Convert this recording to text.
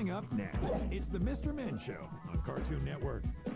Coming up next, it's the Mr. Men Show on Cartoon Network.